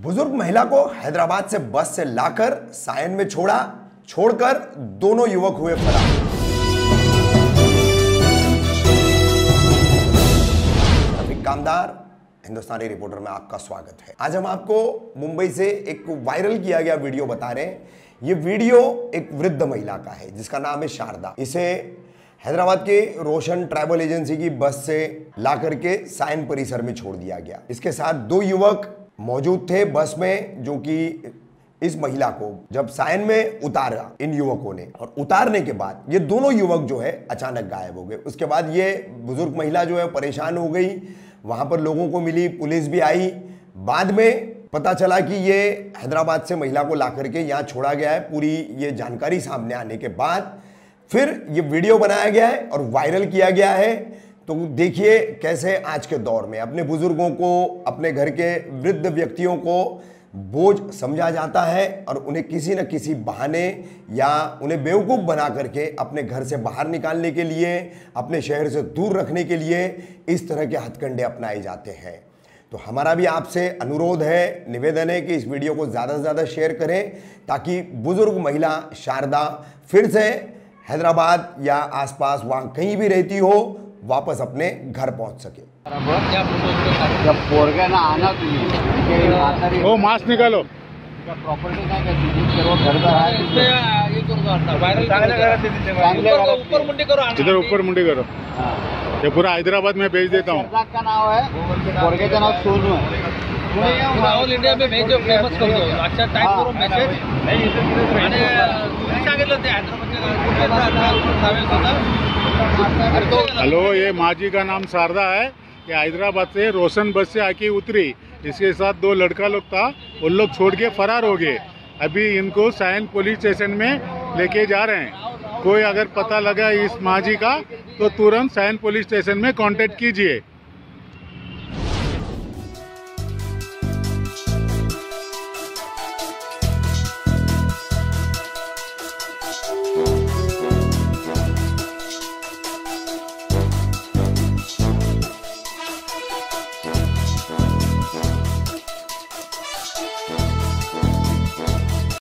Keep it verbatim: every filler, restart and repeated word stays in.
बुजुर्ग महिला को हैदराबाद से बस से लाकर सायन में छोड़ा, छोड़कर दोनों युवक हुए फरार। रफीक कामदार, हिंदुस्तानी रिपोर्टर में आपका स्वागत है। आज हम आपको मुंबई से एक वायरल किया गया वीडियो बता रहे हैं। ये वीडियो एक वृद्ध महिला का है जिसका नाम है शारदा। इसे हैदराबाद के रोशन ट्रैवल एजेंसी की बस से ला करके सायन परिसर में छोड़ दिया गया। इसके साथ दो युवक मौजूद थे बस में, जो कि इस महिला को जब सायन में उतारा इन युवकों ने, और उतारने के बाद ये दोनों युवक जो है अचानक गायब हो गए। उसके बाद ये बुजुर्ग महिला जो है परेशान हो गई, वहां पर लोगों को मिली, पुलिस भी आई। बाद में पता चला कि ये हैदराबाद से महिला को ला करके यहाँ छोड़ा गया है। पूरी ये जानकारी सामने आने के बाद फिर ये वीडियो बनाया गया है और वायरल किया गया है। तो देखिए कैसे आज के दौर में अपने बुजुर्गों को, अपने घर के वृद्ध व्यक्तियों को बोझ समझा जाता है और उन्हें किसी न किसी बहाने या उन्हें बेवकूफ़ बना करके अपने घर से बाहर निकालने के लिए, अपने शहर से दूर रखने के लिए इस तरह के हथकंडे अपनाए जाते हैं। तो हमारा भी आपसे अनुरोध है, निवेदन है कि इस वीडियो को ज़्यादा से ज़्यादा शेयर करें ताकि बुजुर्ग महिला शारदा फिर से हैदराबाद या आसपास वहाँ कहीं भी रहती हो वापस अपने घर पहुँच सके। जब पोरगे ना आना तुम्ही हो मास्क निकालो। प्रॉपर्टी काय करते सर्व घर इधर ऊपर मुंडी करो। ये पूरा हैदराबाद में भेज देता हूँ। का नाव है, पोरगे का नाव सोनू है। ऑल इंडिया में भेजो, फेमस कर दो। अच्छा टाइप करो मेसेज आणि सांगितलं ते हेलो, ये माजी का नाम शारदा है। ये हैदराबाद से रोशन बस से आके उतरी, इसके साथ दो लड़का लोग था, उन लोग छोड़ के फरार हो गए। अभी इनको सायन पुलिस स्टेशन में लेके जा रहे हैं। कोई अगर पता लगा इस माजी का तो तुरंत सायन पुलिस स्टेशन में कांटेक्ट कीजिए।